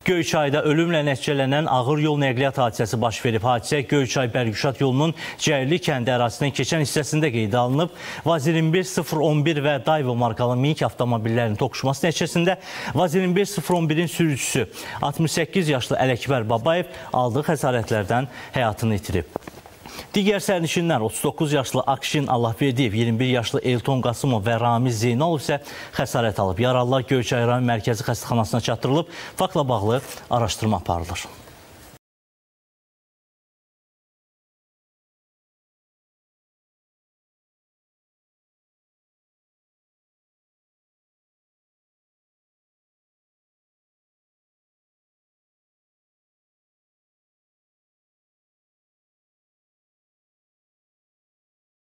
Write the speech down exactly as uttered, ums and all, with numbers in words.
Göyçayda ölümlə nəticələnən ağır yol nəqliyyat hadisəsi baş verib. Hadisə Göyçay-Bərgüşad yolunun Cəyirli kəndi ərazisindən keçən hissəsində qeydə alınıb. Vaz iyirmi bir sıfır on bir və Daewoo markalı minik avtomobillərinin toqquşması nəticəsində Vaz iyirmi bir sıfır on birin sürücüsü altmış səkkiz yaşlı Ələkbər Babayev aldığı xəsarətlərdən həyatını itirib. Digər sərnişinlər otuz doqquz yaşlı Akşin Allahverdiyev, iyirmi bir yaşlı Elton Qasımov və Ramiz Zeynalov isə xəsarət alıb. Yaralılar Göyçay rayon mərkəzi xəstəxanasına çatdırılıb. Faktla bağlı araşdırma aparılır.